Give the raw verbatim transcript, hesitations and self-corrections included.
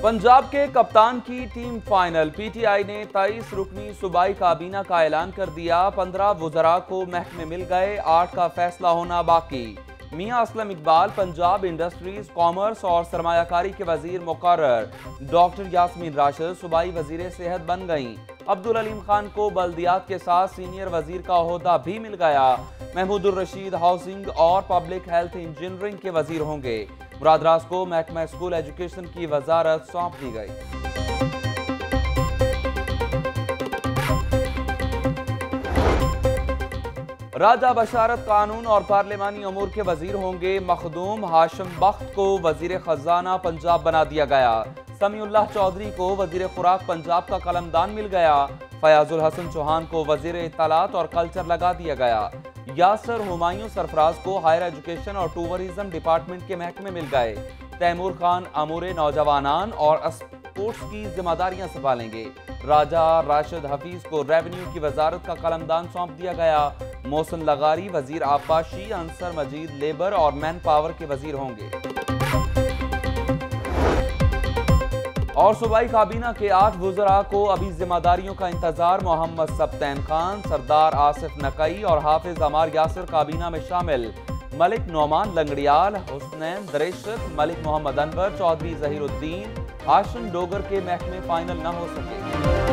पंजाब के कप्तान की टीम फाइनल। पीटीआई ने तेईस रुकनी सूबाई काबीना का ऐलान कर दिया। पंद्रह वुज़रा को महकमे मिल गए, आठ का फैसला होना बाकी। मियां असलम इकबाल पंजाब इंडस्ट्रीज, कॉमर्स और सरमायाकारी के वजीर मुकर्रर। डॉक्टर यास्मीन राशिद सूबाई वजीर सेहत बन गईं। अब्दुल अलीम खान को बल्दियात के साथ सीनियर वजीर का ओहदा भी मिल गया। महमूदुर रशीद हाउसिंग और पब्लिक हेल्थ इंजीनियरिंग के वजीर होंगे। मुराद राज को महकमा स्कूल एजुकेशन की वजारत सौंप दी गई। राजा बशारत कानून और पार्लिमानी अमूर के वजीर होंगे। मखदूम हाशिम बख्त को वजीर खजाना पंजाब बना दिया गया। समीउल्लाह चौधरी को वजीर खुराक पंजाब का कलमदान मिल गया। फयाजुल हसन चौहान को वजीर इत्तलात और कल्चर लगा दिया गया। यासर हुमायूं सरफराज को हायर एजुकेशन और टूरिज्म डिपार्टमेंट के महकमे मिल गए। तैमूर खान अमूर नौजवानान और स्पोर्ट्स की जिम्मेदारियां संभालेंगे। राजा राशिद हफीज को रेवेन्यू की वजारत का कलमदान सौंप दिया गया। मोहसिन लगारी वजीर आबपाशी, अंसर मजीद लेबर और मैन पावर के वजीर होंगे। और सूबाई काबीना के आठ वुज़रा को अभी जिम्मेदारियों का इंतजार। मोहम्मद सब्तैन खान, सरदार आसिफ नकई और हाफिज अमार यासिर काबीना में शामिल। मलिक नौमान लंगड़ियाल, हुसनैन दरेशत, मलिक मोहम्मद अनवर, चौधरी जहीरुद्दीन, हाशिम डोगर के महकमे फाइनल न हो सके।